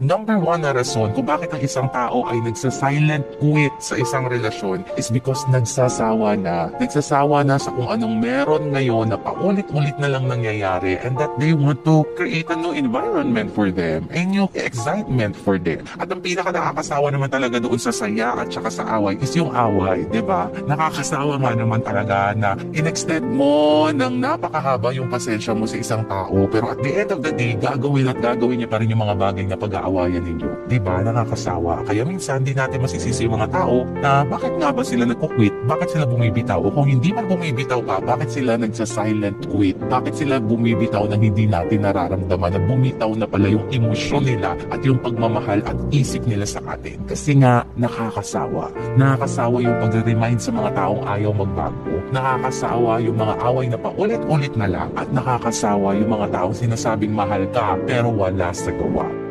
number one na rason kung bakit ang isang tao ay nagsa-silent quit sa isang relasyon is because nagsasawa na. Nagsasawa na sa kung anong meron ngayon na paulit-ulit na lang nangyayari, and that they want to create a new environment for them, a new excitement for them. At ang pinaka nakakasawa naman talaga doon sa saya at saka sa away is yung away, di ba? Nakakasawa nga naman talaga na in-extend mo ng napakahaba yung pasensya mo sa isang tao, pero at the end of the day, gagawin niya pa rin yung mga bagay na pag-aawayan ninyo. Diba? Nakakasawa. Kaya minsan di natin masisisi yung mga tao na bakit nga ba sila nagko-quit? Bakit sila bumibitaw? O kung hindi man bumibitaw pa, bakit sila nagsa-silent quit? Bakit sila bumibitaw na hindi natin nararamdaman na bumitaw na pala yung emosyon nila at yung pagmamahal at isip nila sa atin? Kasi nga, nakakasawa. Nakakasawa yung pag-remind sa mga taong ayaw magbago. Nakakasawa yung mga away na paulit-ulit na lang. At nakakasawa yung mga taong sinasabing mahal ka pero wala sa gawa.